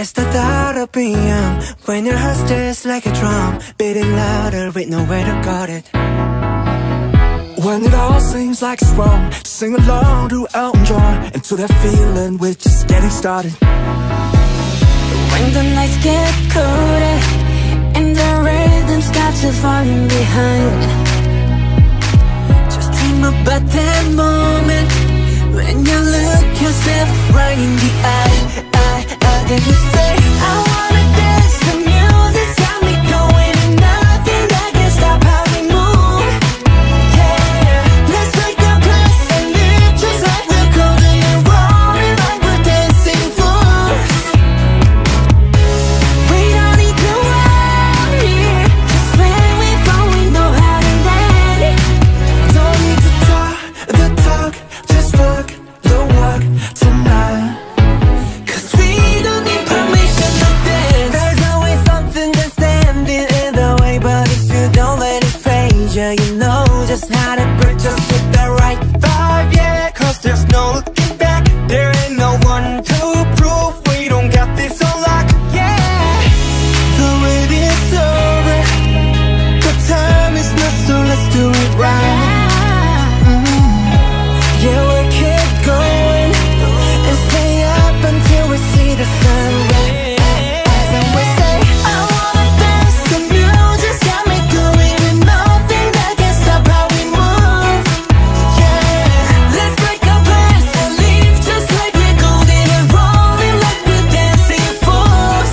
It's the thought of PM when your heart's just like a drum, beating louder with nowhere to guard it. When it all seems like it's wrong, sing along to Elton John, and to that feeling we're just getting started. When the nights get colder and the rhythms start to falling behind, just dream about that moment when you look yourself right in the eye. Then you say, I wanna dance, the music's got me going, and nothing that can stop how we move. Yeah, let's make a place and live just like we're golden and rolling like we're dancing fools. We don't need to worry, just when we fall we know how to land. Don't need to talk the talk, just walk the walk tonight. You know just how to bring just with the right vibe, yeah. Cause there's no looking back, there ain't no one to prove we don't got this on lock, yeah. The wait is over, the time is not, so let's do it right. Yeah, we'll keep going and stay up until we see the sun rise. And we say, I wanna dance, the music's got me going, and nothing that can stop how we move. Yeah, let's break our plans and leave just like we're golden and rolling like we're dancing fools.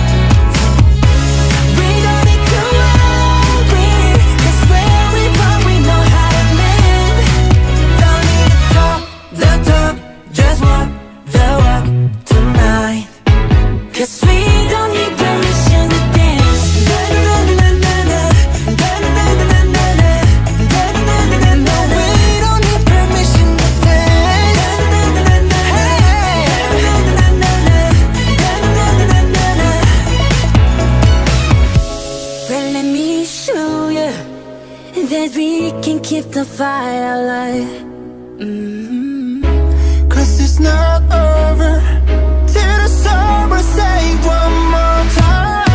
We don't need to worry, cause where we from we know how to live. Don't need to talk the talk, just walk the walk tonight. Cause we don't need permission to dance. We don't need permission to dance. Well, let me show you that we can keep the fire alive. Cause it's not over till the summer, say one more time.